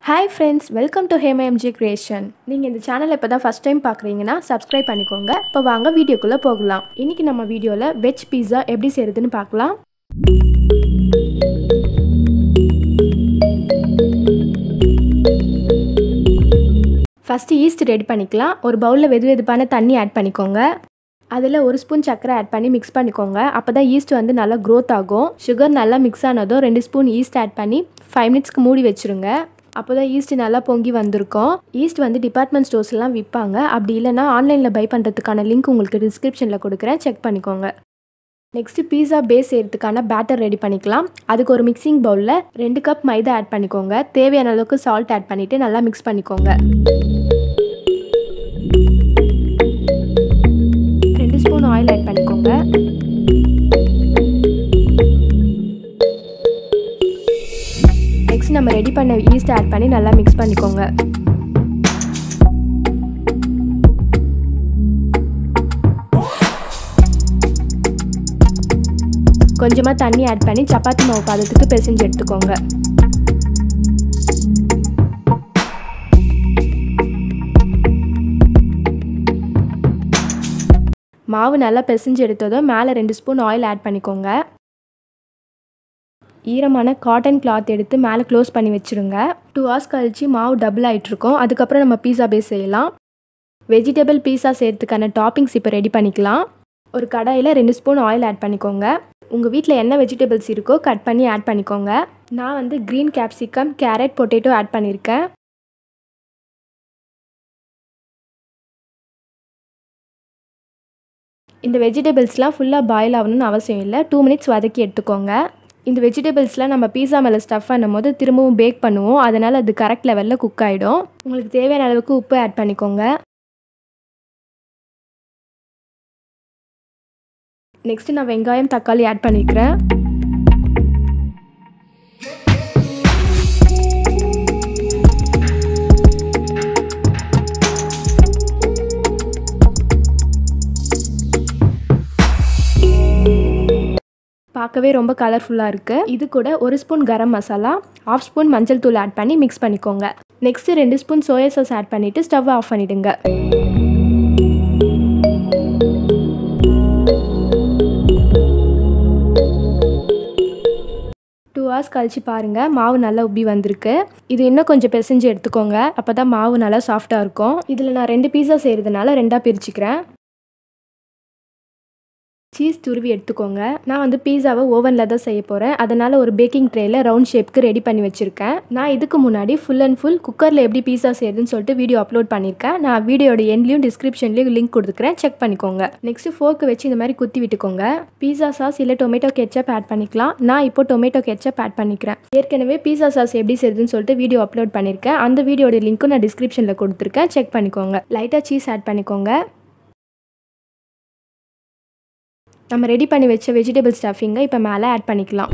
Hi friends, welcome to Hema MJ creation. நீங்க இந்த சேனலை இப்பதான் first time பார்க்கறீங்கன்னா subscribe பண்ணிக்கோங்க. இப்போ வாங்க வீடியோக்குள்ள போகலாம். இன்னைக்கு நம்ம வீடியோல வெஜ் பீஸா எப்படி செய்யறதுன்னு பார்க்கலாம். First yeast ரெடி பண்ணிக்கலாம். ஒரு பவுல்ல வெதுவெதுப்பான தண்ணி ஆட் பண்ணிக்கோங்க. அதில் ஒரு ஸ்பூன் சர்க்கரை ஆட் பண்ணி மிக்ஸ் பண்ணிக்கோங்க. அப்போ தான் ஈஸ்ட் வந்து நல்லா க்ரோத் ஆகும். சுகர் நல்லா மிக்ஸ் ஆனதும் 2 ஸ்பூன் ஈஸ்ட் ஆட் பண்ணி 5 மினிட்ஸ்க்கு மூடி வச்சுருங்க. அப்போ தான் ஈஸ்ட் நல்லா பொங்கி வந்திருக்கும். ஈஸ்ட் வந்து டிபார்ட்மெண்ட் ஸ்டோர்ஸ்லாம் விற்பாங்க. அப்படி இல்லைனா ஆன்லைனில் பை பண்ணுறதுக்கான லிங்க் உங்களுக்கு டிஸ்கிரிப்ஷனில் கொடுக்குறேன், செக் பண்ணிக்கோங்க. நெக்ஸ்ட்டு பீஸா பேஸ் செய்கிறதுக்கான பேட்டர் ரெடி பண்ணிக்கலாம். அதுக்கு ஒரு மிக்சிங் பவுலில் 2 கப் மைதா ஆட் பண்ணிக்கோங்க. தேவையான அளவுக்கு சால்ட் ஆட் பண்ணிவிட்டு நல்லா மிக்ஸ் பண்ணிக்கோங்க. 2 ஸ்பூன் ஆயில் ஆட் பண்ணிக்கோங்க. நெக்ஸ்ட் நம்ம ரெடி பண்ண ஈஸ்ட் ஆட் பண்ணி நல்லா மிக்ஸ் பண்ணிக்கோங்க. கொஞ்சமாக தண்ணி ஆட் பண்ணி சப்பாத்தி மாவு பதத்துக்கு பிசைஞ்சு எடுத்துக்கோங்க. மாவு நல்லா பிசைஞ்சு எடுத்ததும் மேலே 2 ஸ்பூன் ஆயில் ஆட் பண்ணிக்கோங்க. ஈரமான காட்டன் கிளாத் எடுத்து மேலே க்ளோஸ் பண்ணி வச்சுருங்க. 2 hours கழிச்சு மாவு டபுள் ஆகிட்ருக்கோம். அதுக்கப்புறம் நம்ம பீஸா பேஸ் செய்யலாம். வெஜிடபிள் பீஸா செய்கிறதுக்கான டாப்பிங்ஸ் இப்போ ரெடி பண்ணிக்கலாம். ஒரு கடாயில் 2 ஸ்பூன் ஆயில் ஆட் பண்ணிக்கோங்க. உங்கள் வீட்டில் என்ன வெஜிடபிள்ஸ் இருக்கோ கட் பண்ணி ஆட் பண்ணிக்கோங்க. நான் வந்து green capsicum, carrot, potato add பண்ணியிருக்கேன். இந்த வெஜிடபிள்ஸ்லாம் ஃபுல்லாக பாயில் ஆகணும்னு அவசியம் இல்லை. 2 மினிட்ஸ் வதக்கி எடுத்துக்கோங்க. இந்த வெஜிடபிள்ஸ்லாம் நம்ம பீஸா மேலே ஸ்டஃப் பண்ணும் போது திரும்பவும் பேக் பண்ணுவோம். அதனால் அது கரெக்ட் லெவலில் குக் ஆகிடும். உங்களுக்கு தேவையான அளவுக்கு உப்பு ஆட் பண்ணிக்கோங்க. நெக்ஸ்ட்டு நான் வெங்காயம், தக்காளி ஆட் பண்ணிக்கிறேன். பார்க்கவே ரொம்ப கலர்ஃபுல்லாக இருக்குது. இது கூட 1 ஸ்பூன் கரம் மசாலா, 1/2 ஸ்பூன் மஞ்சள் தூள் ஆட் பண்ணி மிக்ஸ் பண்ணிக்கோங்க. Next 2 spoon soya sauce add பண்ணிவிட்டு ஸ்டவ் ஆஃப் பண்ணிவிடுங்க. 2 hours கழிச்சு பாருங்கள், மாவு நல்லா உப்பி வந்திருக்கு. இது இன்னும் கொஞ்சம் பிசைஞ்சு எடுத்துக்கோங்க. அப்போ தான் மாவு நல்லா சாஃப்டாக இருக்கும். இதில் நான் 2 பீஸா செய்கிறதுனால 2ஆக பிரிச்சுக்கிறேன். சீஸ் துருவி எடுத்துக்கோங்க. நான் வந்து பீஸாவை ஓவனில் தான் செய்ய போகிறேன். அதனால் ஒரு பேக்கிங் ட்ரேயில் ரவுண்ட் ஷேப்க்கு ரெடி பண்ணி வச்சுருக்கேன். நான் இதுக்கு முன்னாடி ஃபுல் அண்ட் ஃபுல் குக்கரில் எப்படி பீஸா செய்யுதுன்னு சொல்லிட்டு வீடியோ அப்லோட் பண்ணியிருக்கேன். நான் வீடியோட எண்ட்லையும் டிஸ்கிரிப்ஷன்லேயும் லிங்க் கொடுத்துக்கிறேன், செக் பண்ணிக்கோங்க. நெக்ஸ்ட்டு ஃபோர்க்கு வச்சு இந்த மாதிரி குத்தி விட்டுக்கோங்க. பீஸா சாஸ் இல்லை டொமேட்டோ கெச்சப் ஆட் பண்ணிக்கலாம். நான் இப்போ டொமேட்டோ கெச்சப் ஆட் பண்ணிக்கிறேன். ஏற்கனவே பீஸா சாஸ் எப்படி செய்யுதுன்னு சொல்லிட்டு வீடியோ அப்லோட் பண்ணியிருக்கேன். அந்த வீடியோட லிங்க்கும் நான் டிஸ்கிரிப்ஷனில் கொடுத்துருக்கேன், செக் பண்ணிக்கோங்க. லைட்டாக சீஸ் ஆட் பண்ணிக்கோங்க. நம்ம ரெடி பண்ணி வச்ச வெஜிடபிள் ஸ்டஃபிங்கை இப்போ மேலே ஆட் பண்ணிக்கலாம்.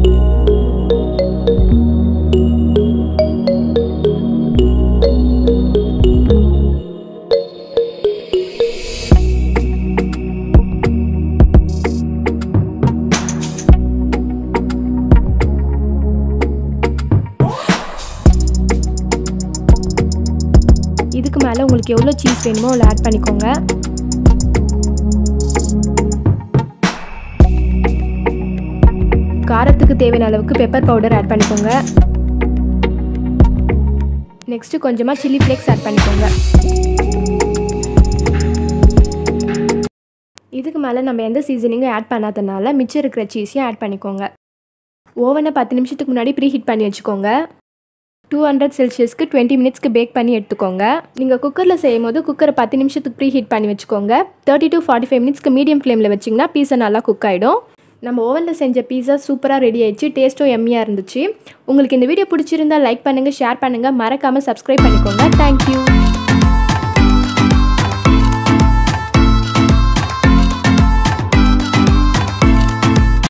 இதுக்கு மேலே உங்களுக்கு எவ்வளோ சீஸ் வேணுமோ அவ்வளோ ஆட் பண்ணிக்கோங்க. காரத்துக்கு தேவையான அளவுக்கு பெப்பர் பவுடர் ஆட் பண்ணிக்கோங்க. நெக்ஸ்ட்டு கொஞ்சமாக சில்லி ஃப்ளேக்ஸ் ஆட் பண்ணிக்கோங்க. இதுக்கு மேலே நம்ம எந்த சீசனிங்கும் ஆட் பண்ணாதனால மிச்சம் இருக்கிற சீஸையும் ஆட் பண்ணிக்கோங்க. ஓவனை 10 நிமிஷத்துக்கு முன்னாடி ப்ரீ ஹீட் பண்ணி வச்சுக்கோங்க. 200 செல்சியஸ்க்கு 20 மினிட்ஸ்க்கு பேக் பண்ணி எடுத்துக்கோங்க. நீங்கள் குக்கரில் செய்யும் போது குக்கரை 10 நிமிஷத்துக்கு ப்ரீ ஹீட் பண்ணி வச்சுக்கோங்க. 30 to 45 மினிட்ஸ்க்கு மீடியம் ஃப்ளேமில் வச்சிங்கன்னா பீஸா நல்லா குக் ஆகிடும். நம்ம ஓவனில் செஞ்ச பீஸா சூப்பராக ரெடி ஆயிடுச்சு. டேஸ்ட்டும் எம்மியாக இருந்துச்சு. உங்களுக்கு இந்த வீடியோ பிடிச்சிருந்தா லைக் பண்ணுங்கள், ஷேர் பண்ணுங்கள், மறக்காமல் சப்ஸ்கிரைப் பண்ணிக்கோங்க. தேங்க்யூ.